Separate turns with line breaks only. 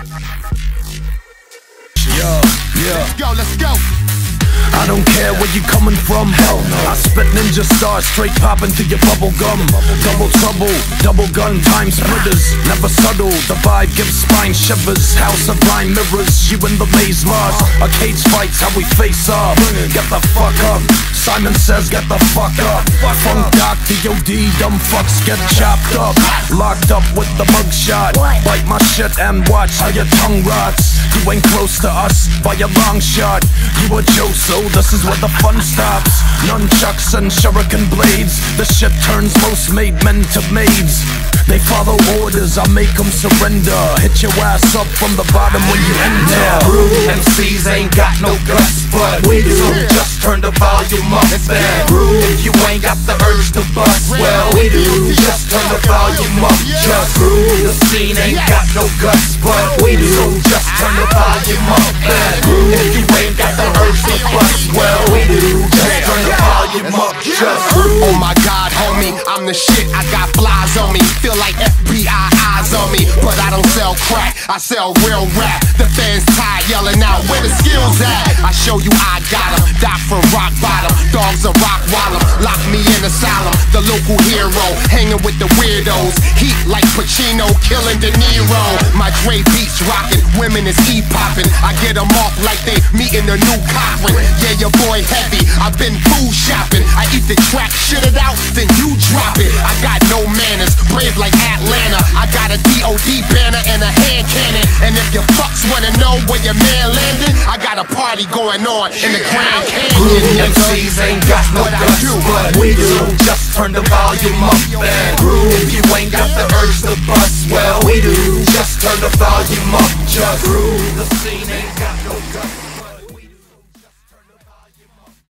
Let's go.
I don't care where you coming from, hell no. I spit ninja stars straight popping through your bubble gum. Double trouble, double gun, time splitters. Never subtle, the vibe gives spine shivers. House of blind mirrors, you in the maze lost. A cage fight's how we face off. Get the fuck up, Simon says get the fuck up. Funk Doc, D.O.D, dumb fucks get chopped up. Locked up with the mugshot. Bite my shit and watch how your tongue rots. You ain't close to us by a long shot. You a Joe, so this is where the fun stops. Nunchucks and shuriken blades. The shit turns most made men to maids. They follow orders, I make them surrender. Hit your ass up from the bottom when you enter.
Rude MCs ain't got no guts, but we do. So just turn the volume up and rude. If you ain't got the urge to bust, well we do. Just turn the volume up, just rude. The scene ain't got no guts, but we do. So just turn the volume up and rude. If you ain't got the urge to bust, well we do. Just turn the volume up, just rude.
Oh my God, homie, I'm the shit. I got flies on me. Feel like FBI eyes on me, but I don't sell crack, I sell real rap. The fans tired yelling out, where the skills at? I show you I got them, die for rock bottom. Dogs are rock wallum, lock me in asylum. The local hero, hanging with the weirdos. Heat like Pacino, killing De Niro. My Dre beats rocking, women is E-popping. I get them off like they meeting a new Cochran. Yeah, your boy heavy, I've been food shopping. I eat the track, shit it out, then you drop it. I got no manners, brave like Atlanta. I got a D.O.D banner and a hand cannon. And if you fucks wanna know where your man landed, I got a party going on in the Grand Canyon.
Rude MCs ain't got no guts, but we do. Just turn the volume up and groove. If you ain't got the urge to bust, well we do. Just turn the volume up, just groove. The scene ain't got no guts.